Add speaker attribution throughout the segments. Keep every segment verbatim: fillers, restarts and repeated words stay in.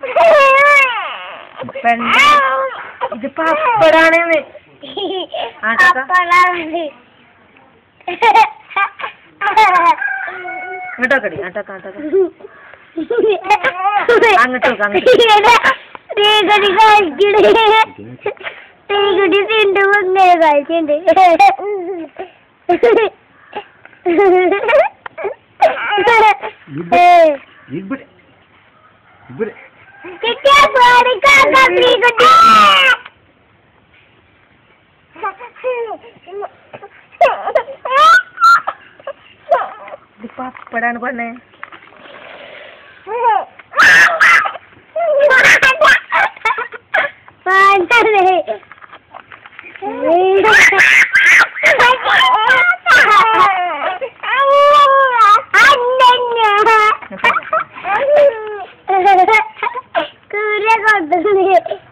Speaker 1: ഇത് പപ്പടാണ്. ഇങ്ങോട്ടോക്കടി ആട്ടോക്ക ആട്ടോക്ക അങ്ങോട്ടോക്ക അങ്ങോട്ട്
Speaker 2: തിണ്ട് വന്നേ കളിച്ചുണ്ട്.
Speaker 1: പപ്പടാണ് പറഞ്ഞേ.
Speaker 2: കൂര കൊണ്ടുവന്ന്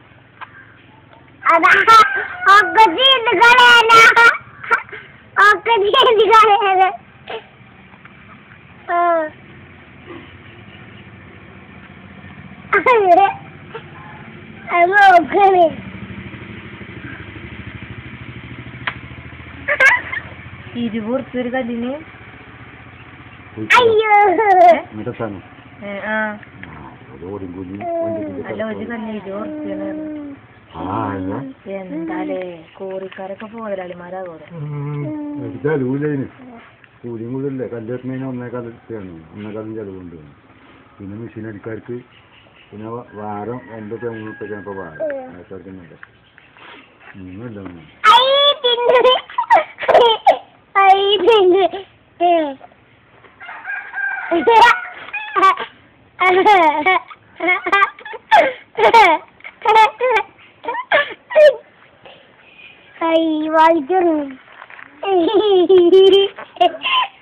Speaker 2: അതാ ഒക്കെ ചെയ്ത് കളയാന ഒക്കെ ചെയ്ത് കളയാന. അത് നോക്കണേ.
Speaker 1: ഇരുപത് ഒരു കല്ലിന്.
Speaker 2: അയ്യോ
Speaker 1: അല്ല ഒരു കല്ല് ഇരുപത് എന്താലേ കോറിക്കാരൊക്കെ മുതലാളിമാരാ കൂടെ.
Speaker 3: കൂലിയും കൂടിയല്ലേ കല്ലെറിഞ്ഞതിന് ഒന്നേക്കാലം ഒന്നേക്കാലം ചെലവുണ്ട്. പിന്നെ മെഷീൻ അടിക്കാർക്ക് പിന്നെ വാരം ഒമ്പത് മൂന്നൊക്കെയാണ് ഇപ്പൊ വാരം ആൾക്കാർക്കുന്നുണ്ട്. ഒന്നുമില്ല
Speaker 2: വായിച്ചു